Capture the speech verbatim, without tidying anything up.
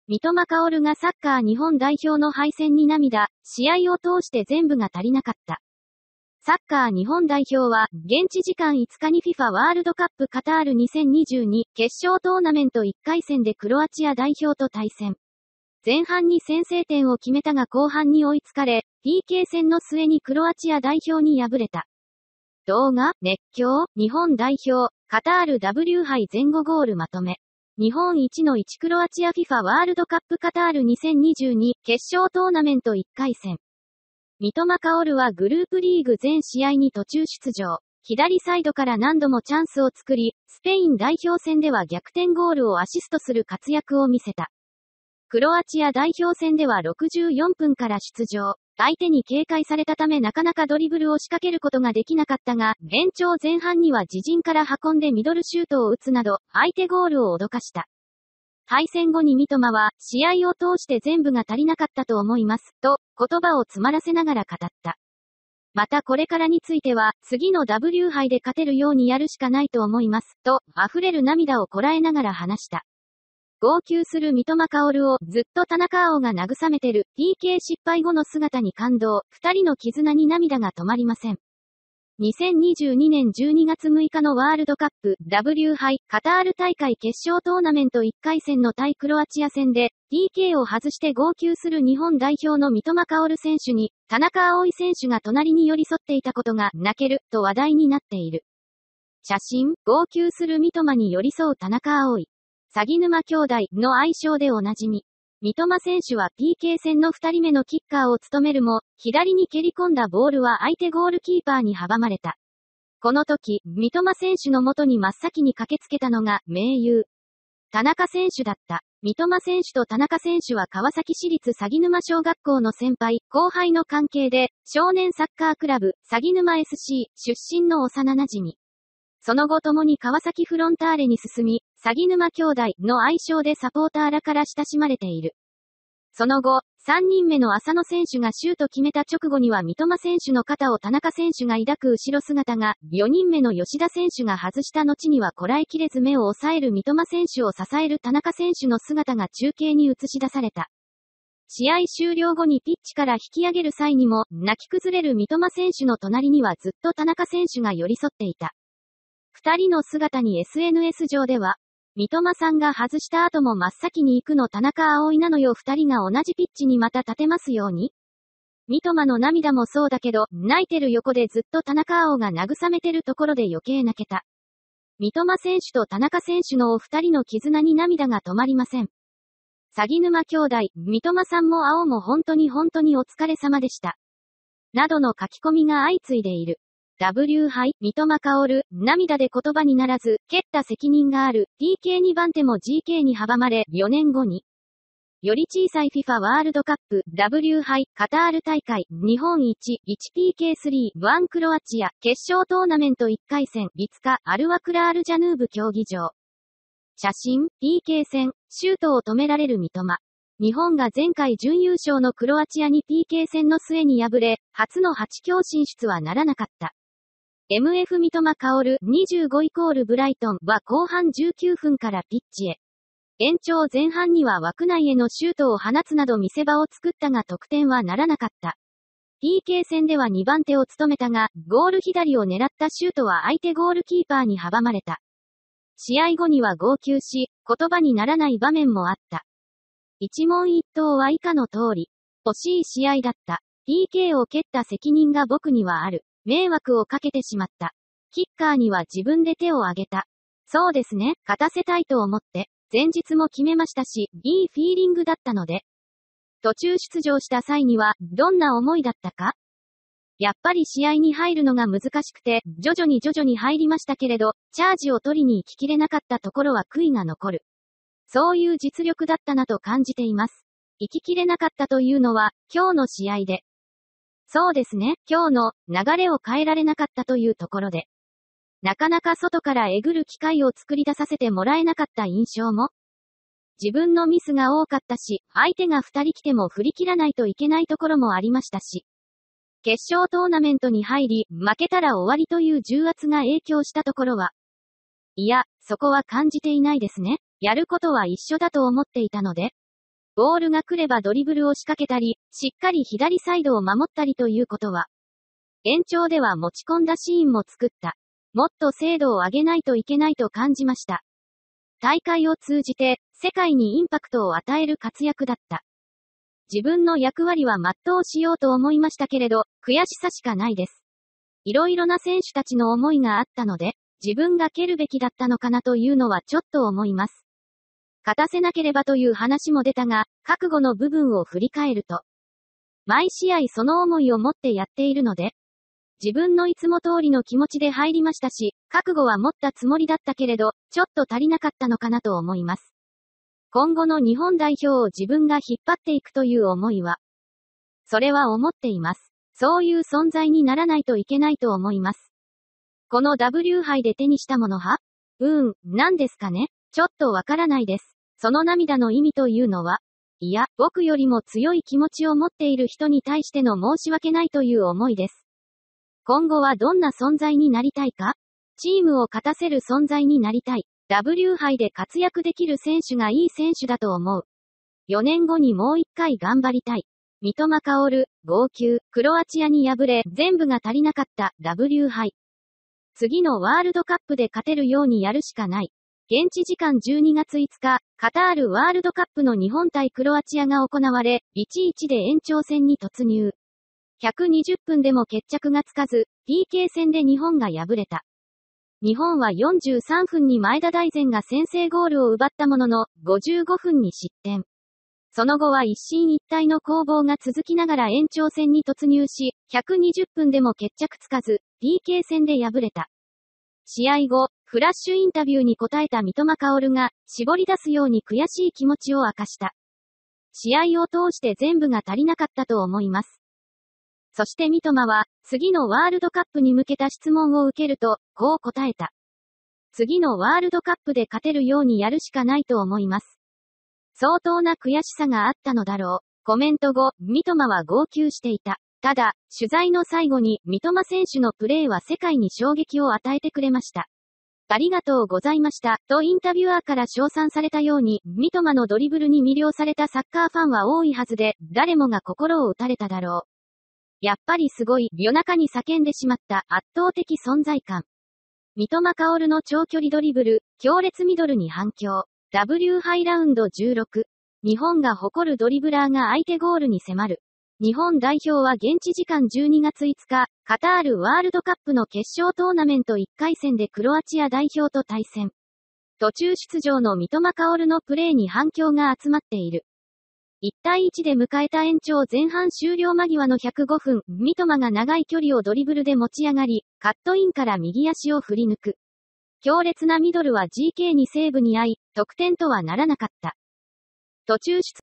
三笘薫がサッカー日本代表の敗戦に涙、試合を通して全部が足りなかった。サッカー日本代表は、現地時間いつかに FIFA ワールドカップカタールにせんにじゅうに決勝トーナメントいっかい戦でクロアチア代表と対戦。前半に先制点を決めたが後半に追いつかれ、ピーケー 戦の末にクロアチア代表に敗れた。動画、熱狂、日本代表、カタール ダブリュー 杯前後ゴールまとめ。日本一のいちクロアチア FIFA ワールドカップカタールにせんにじゅうに決勝トーナメントいっかい戦。三笘薫はグループリーグ全試合に途中出場。左サイドから何度もチャンスを作り、スペイン代表戦では逆転ゴールをアシストする活躍を見せた。クロアチア代表戦ではろくじゅうよんぷんから出場。相手に警戒されたためなかなかドリブルを仕掛けることができなかったが、延長前半には自陣から運んでミドルシュートを打つなど、相手ゴールを脅かした。敗戦後に三笘は、試合を通して全部が足りなかったと思います、と、言葉を詰まらせながら語った。またこれからについては、次の ダブリュー 杯で勝てるようにやるしかないと思います、と、溢れる涙をこらえながら話した。号泣する三笘薫をずっと田中碧が慰めてる ピーケー 失敗後の姿に感動、二人の絆に涙が止まりません。にせんにじゅうにねんじゅうにがつむいかのワールドカップ ダブリュー 杯カタール大会決勝トーナメントいっかい戦の対クロアチア戦で ピーケー を外して号泣する日本代表の三笘薫選手に田中碧選手が隣に寄り添っていたことが泣けると話題になっている。写真、号泣する三笘に寄り添う田中碧。鷺沼兄弟の愛称でおなじみ。三笘選手は ピーケー 戦のふたりめのキッカーを務めるも、左に蹴り込んだボールは相手ゴールキーパーに阻まれた。この時、三笘選手の元に真っ先に駆けつけたのが、盟友。田中選手だった。三笘選手と田中選手は川崎市立鷺沼小学校の先輩、後輩の関係で、少年サッカークラブ、鷺沼 エスシー 出身の幼馴染。その後共に川崎フロンターレに進み、鷺沼兄弟の愛称でサポーターらから親しまれている。その後、さんにんめの浅野選手がシュート決めた直後には三笘選手の肩を田中選手が抱く後ろ姿が、よにんめの吉田選手が外した後にはこらえきれず目を抑える三笘選手を支える田中選手の姿が中継に映し出された。試合終了後にピッチから引き上げる際にも、泣き崩れる三笘選手の隣にはずっと田中選手が寄り添っていた。二人の姿に エスエヌエス 上では、三笘さんが外した後も真っ先に行くの田中碧なのよ二人が同じピッチにまた立てますように。三笘の涙もそうだけど、泣いてる横でずっと田中碧が慰めてるところで余計泣けた。三笘選手と田中選手のお二人の絆に涙が止まりません。鷺沼兄弟、三笘さんも碧も本当に本当にお疲れ様でした。などの書き込みが相次いでいる。ダブリュー 杯、三笘薫、涙で言葉にならず、蹴った責任がある、ピーケーに 番手も ジーケー に阻まれ、よねんごに。より小さい FIFA ワールドカップ、ダブリュー 杯、カタール大会、日本一、いちピーケースリー、ワンクロアチア、決勝トーナメントいっかい戦、いつか、アルワクラールジャヌーブ競技場。写真、ピーケー 戦、シュートを止められる三笘。日本が前回準優勝のクロアチアに ピーケー 戦の末に敗れ、初のはち強進出はならなかった。エムエフ 三笘薫にじゅうごイコールブライトンは後半じゅうきゅうふんからピッチへ。延長前半には枠内へのシュートを放つなど見せ場を作ったが得点はならなかった。ピーケー 戦ではにばん手を務めたが、ゴール左を狙ったシュートは相手ゴールキーパーに阻まれた。試合後には号泣し、言葉にならない場面もあった。一問一答は以下の通り。惜しい試合だった。ピーケー を蹴った責任が僕にはある。迷惑をかけてしまった。キッカーには自分で手を挙げた。そうですね、勝たせたいと思って、前日も決めましたし、いいフィーリングだったので。途中出場した際には、どんな思いだったか？やっぱり試合に入るのが難しくて、徐々に徐々に入りましたけれど、チャージを取りに行ききれなかったところは悔いが残る。そういう実力だったなと感じています。行ききれなかったというのは、今日の試合で。そうですね、今日の流れを変えられなかったというところで。なかなか外からえぐる機会を作り出させてもらえなかった印象も。自分のミスが多かったし、相手が二人来ても振り切らないといけないところもありましたし。決勝トーナメントに入り、負けたら終わりという重圧が影響したところは。いや、そこは感じていないですね。やることは一緒だと思っていたので。 ボールが来ればドリブルを仕掛けたり、しっかり左サイドを守ったりということは、延長では持ち込んだシーンも作った。もっと精度を上げないといけないと感じました。大会を通じて、世界にインパクトを与える活躍だった。自分の役割は全うしようと思いましたけれど、悔しさしかないです。いろいろな選手たちの思いがあったので、自分が蹴るべきだったのかなというのはちょっと思います。勝たせなければという話も出たが、覚悟の部分を振り返ると、毎試合その思いを持ってやっているので、自分のいつも通りの気持ちで入りましたし、覚悟は持ったつもりだったけれど、ちょっと足りなかったのかなと思います。今後の日本代表を自分が引っ張っていくという思いは、それは思っています。そういう存在にならないといけないと思います。この ダブリュー 杯で手にしたものは？うーん、何ですかね？ちょっとわからないです。その涙の意味というのは、いや、僕よりも強い気持ちを持っている人に対しての申し訳ないという思いです。今後はどんな存在になりたいか？チームを勝たせる存在になりたい。ダブリュー 杯で活躍できる選手がいい選手だと思う。よねんごにもう一回頑張りたい。三笘薫、号泣、クロアチアに敗れ、全部が足りなかった ダブリュー 杯。次のワールドカップで勝てるようにやるしかない。現地時間じゅうにがついつか、カタールワールドカップの日本対クロアチアが行われ、いちたいいちで延長戦に突入。ひゃくにじゅっぷんでも決着がつかず、ピーケー 戦で日本が敗れた。日本はよんじゅうさんふんに前田大然が先制ゴールを奪ったものの、ごじゅうごふんに失点。その後は一進一退の攻防が続きながら延長戦に突入し、ひゃくにじゅっぷんでも決着つかず、ピーケー 戦で敗れた。試合後、フラッシュインタビューに答えた三笘薫が、絞り出すように悔しい気持ちを明かした。試合を通して全部が足りなかったと思います。そして三笘は、次のワールドカップに向けた質問を受けると、こう答えた。次のワールドカップで勝てるようにやるしかないと思います。相当な悔しさがあったのだろう。コメント後、三笘は号泣していた。ただ、取材の最後に、三笘選手のプレーは世界に衝撃を与えてくれました。ありがとうございました、とインタビュアーから称賛されたように、三笘のドリブルに魅了されたサッカーファンは多いはずで、誰もが心を打たれただろう。やっぱりすごい、夜中に叫んでしまった圧倒的存在感。三笘薫の長距離ドリブル、強烈ミドルに反響。ダブリュー 杯ラウンドじゅうろく。日本が誇るドリブラーが相手ゴールに迫る。日本代表は現地時間じゅうにがついつか、カタールワールドカップの決勝トーナメントいっかい戦でクロアチア代表と対戦。途中出場の三笘薫のプレーに反響が集まっている。いちたいいちで迎えた延長前半終了間際のひゃくごふん、三笘が長い距離をドリブルで持ち上がり、カットインから右足を振り抜く。強烈なミドルは ジーケー にセーブに遭い、得点とはならなかった。途中出